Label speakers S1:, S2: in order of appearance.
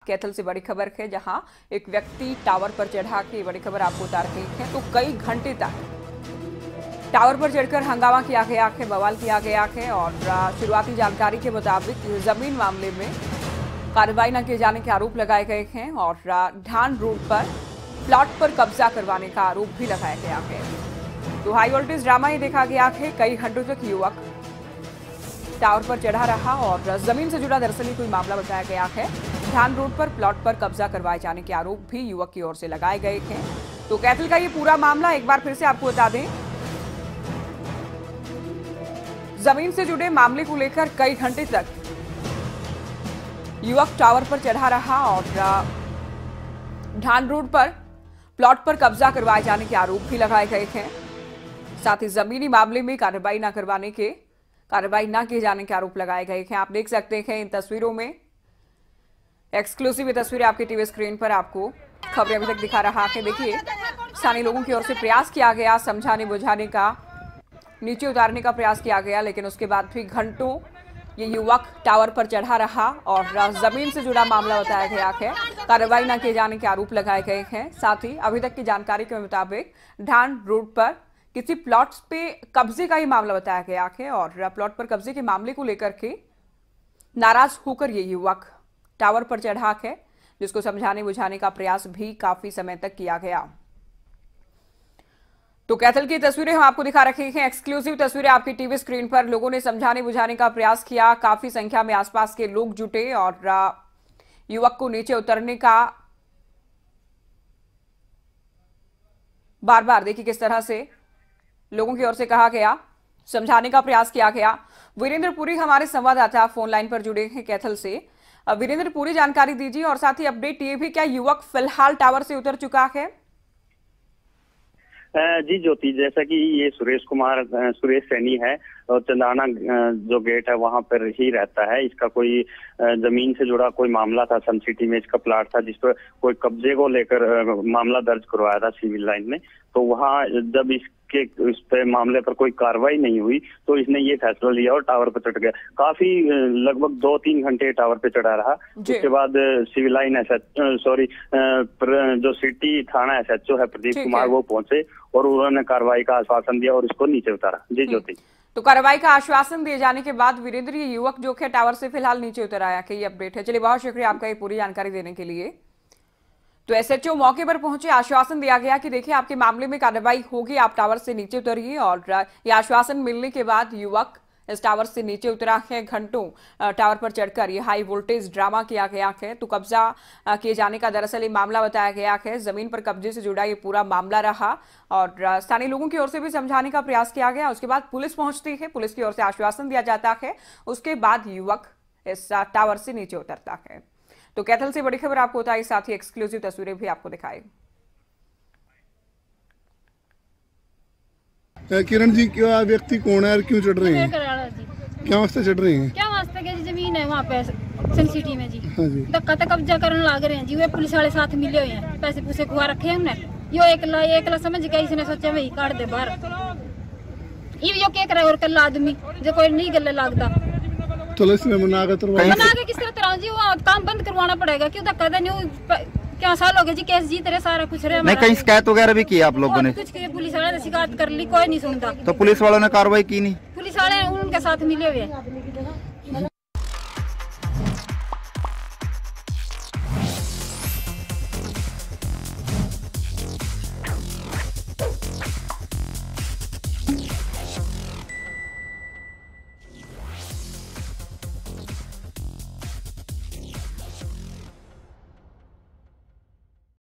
S1: कैथल से बड़ी खबर है, जहां एक व्यक्ति टावर पर चढ़ा के, बड़ी खबर आपको उतार गई है, तो कई घंटे तक टावर पर चढ़कर हंगामा किया गया है, बवाल किया गया है। और शुरुआती जानकारी के मुताबिक जमीन मामले में कार्रवाई न किए जाने के आरोप लगाए गए हैं और ढान रोड पर प्लॉट पर कब्जा करवाने का आरोप भी लगाया गया है। तो हाई वोल्टेज ड्रामा ही देखा गया है। कई घंटों तक युवक टावर पर चढ़ा रहा और जमीन से जुड़ा दरअसल कोई मामला बताया गया है। ढान रोड पर प्लॉट पर कब्जा करवाए जाने के आरोप भी युवक की ओर से लगाए गए हैं। तो कैथल का ये पूरा मामला एक बार फिर से आपको बता दें, जमीन से जुड़े मामले को लेकर कई घंटे तक युवक टावर पर चढ़ा रहा और ढान रोड पर प्लॉट पर कब्जा करवाए जाने के आरोप भी लगाए गए हैं। साथ ही जमीनी मामले में कार्रवाई न किए जाने के आरोप लगाए गए हैं। आप देख सकते हैं इन तस्वीरों में, एक्सक्लूसिव तस्वीरें आपकी टीवी स्क्रीन पर आपको खबरें अभी तक दिखा रहा है। देखिए, स्थानीय लोगों की ओर से प्रयास किया गया, समझाने बुझाने का, नीचे उतारने का प्रयास किया गया, लेकिन उसके बाद भी घंटों ये युवक टावर पर चढ़ा रहा और जमीन से जुड़ा मामला बताया गया है। कार्रवाई न किए जाने के आरोप लगाए गए हैं। साथ ही अभी तक की जानकारी के मुताबिक ढान रोड पर किसी प्लॉट पे कब्जे का ही मामला बताया गया है और प्लॉट पर कब्जे के मामले को लेकर के नाराज होकर ये युवक टावर पर चढ़ा है, जिसको समझाने बुझाने का प्रयास भी काफी समय तक किया गया। तो कैथल की तस्वीरें हम आपको दिखा रहे हैं, एक्सक्लूसिव तस्वीरें आपकी टीवी स्क्रीन पर। लोगों ने समझाने बुझाने का प्रयास किया, काफी संख्या में आसपास के लोग जुटे और युवक को नीचे उतरने का बार बार देखिए किस तरह से लोगों की ओर से कहा गया, समझाने का प्रयास किया गया। वीरेंद्र पुरी हमारे संवाददाता फोन लाइन पर जुड़े हैं कैथल से। वीरेंद्र, पूरी जानकारी दीजिए और साथ ही अपडेट ये भी, क्या युवक फिलहाल टावर से उतर चुका है?
S2: जी ज्योति, जैसा कि ये सुरेश सैनी है और चंदाना जो गेट है वहां पर ही रहता है। इसका कोई जमीन से जुड़ा कोई मामला था, सन सिटी में इसका प्लाट था जिस पर कोई कब्जे को लेकर मामला दर्ज करवाया था सिविल लाइन में। तो वहां जब इस पे मामले पर कोई कार्रवाई नहीं हुई तो इसने ये फैसला लिया और टावर पर चढ़ गया। काफी लगभग 2-3 घंटे टावर पे चढ़ा रहा। उसके बाद सिविल लाइन जो सिटी थाना SHO है प्रदीप कुमार, वो पहुंचे और उन्होंने कार्रवाई का आश्वासन दिया और इसको नीचे उतारा। जी ज्योति,
S1: तो कार्रवाई का आश्वासन दिए जाने के बाद वीरेंद्र, ये युवक जो है टावर से फिलहाल नीचे उतर आया है, ये अपडेट है। चलिए, बहुत शुक्रिया आपका ये पूरी जानकारी देने के लिए। तो SHO मौके पर पहुंचे, आश्वासन दिया गया कि देखिए आपके मामले में कार्रवाई होगी, आप टावर से नीचे उतरिए। और ये आश्वासन मिलने के बाद युवक इस टावर से नीचे उतरा है। घंटों टावर पर चढ़कर ये हाई वोल्टेज ड्रामा किया गया है। तो कब्जा किए जाने का दरअसल ये मामला बताया गया है। जमीन पर कब्जे से जुड़ा ये पूरा मामला रहा और स्थानीय लोगों की ओर से भी समझाने का प्रयास किया गया। उसके बाद पुलिस पहुंचती है, पुलिस की ओर से आश्वासन दिया जाता है। उसके बाद युवक इस टावर से नीचे उतरता है। तो कैथल से बड़ी खबर आपको बताई, साथ ही एक्सक्लूसिव तस्वीरें भी आपको दिखाई।
S3: किरण जी, क्या व्यक्ति कौन है और क्यों चढ़ रहे हैं? क्या वास्ते चढ़ रहे हैं?
S4: क्या वास्ते की जमीन है वहाँ पे सन सिटी में जी।
S3: हाँ जी,
S4: धक्का तक कब्जा करने लग रहे हैं जी। वे पुलिस वाले साथ मिले हुए हैं, पैसे पूसे खुआ रखे हैं उन्हें। यो एकला समझ गया, इसने सोचा वही काट दे बाहर। यो क्या करे और कल आदमी जो कोई नहीं गले लगता
S3: चलो इसमें मना के
S4: किस तरह जी वो काम बंद करवाना पड़ेगा। क्यों धक्का देने, क्या साल हो गए जी, केस जीत रहे, सारा कुछ रहे।
S5: नहीं, कहीं शिकायत वगैरह भी की आप लोगों ने?
S4: कुछ पुलिस वाले ने शिकायत कर ली, कोई नहीं सुनता।
S5: तो पुलिस वालों ने कार्रवाई की नहीं?
S4: पुलिस वाले उनके साथ मिले हुए